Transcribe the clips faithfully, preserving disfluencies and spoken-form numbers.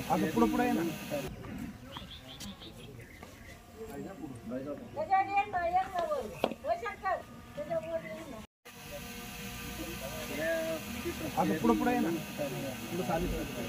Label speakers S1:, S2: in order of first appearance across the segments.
S1: आता पुढे पुढे आहे ना. आता पुढे पुढे आहे ना. पुढे चालू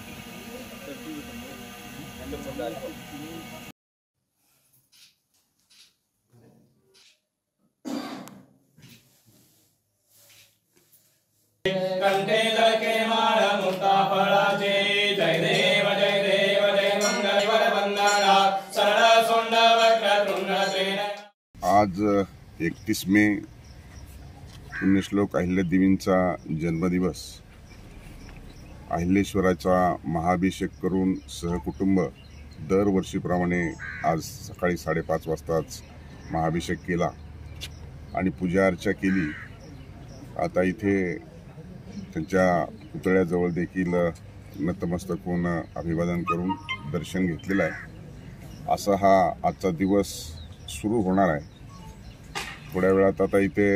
S2: कंठे जळके माळ मुक्ता फळाचे जय देव जय देव जय मंगल वर वंदना सरळ सोंड वक्र तृण त्रेण.
S3: आज एकतीस मे पुण्यश्लोक अहिल्यादेवींचा जन्मदिवस. अहिल्याश्वराचा महाअभिषेक करून सहकुटुंब दरवर्षीप्रमाणे आज सकाळी साडेपाच वाजताच महाअभिषेक केला आणि पूजा अर्चा केली. आता इथे त्यांच्या पुतळ्याजवळ देखील नतमस्तक होऊन अभिवादन करून दर्शन घेतलेलं आहे. असा हा आजचा दिवस सुरू होणार आहे. थोड्या वेळात आता इथे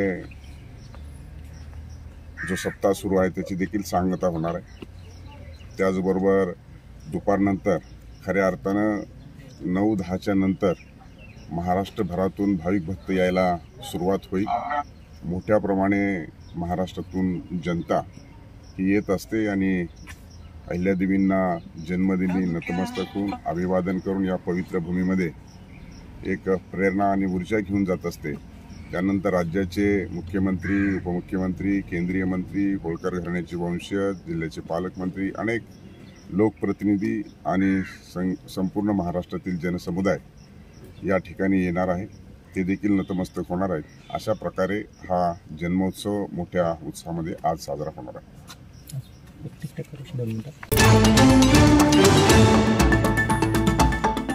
S3: जो सप्ताह सुरू आहे त्याची देखील सांगता होणार आहे. त्याचबरोबर दुपारनंतर खऱ्या अर्थानं नऊ दहाच्या नंतर महाराष्ट्रभरातून भाविक भक्त यायला सुरुवात होईल. मोठ्या प्रमाणे महाराष्ट्रातून जनता ही येत असते आणि अहिल्यादेवींना जन्मदिनी नतमस्तक होऊन अभिवादन करून या पवित्र भूमीमध्ये एक प्रेरणा आणि ऊर्जा घेऊन जात असते. त्यानंतर राज्याचे मुख्यमंत्री, उपमुख्यमंत्री, केंद्रीय मंत्री, होळकर घराण्याचे वंशज, जिल्ह्याचे पालकमंत्री, अनेक लोकप्रतिनिधी आणि संपूर्ण महाराष्ट्रातील जनसमुदाय या ठिकाणी येणार आहे. ते देखील नतमस्तक होणार आहेत. अशा प्रकारे हा जन्मोत्सव मोठ्या उत्साहामध्ये आज साजरा होणार आहे.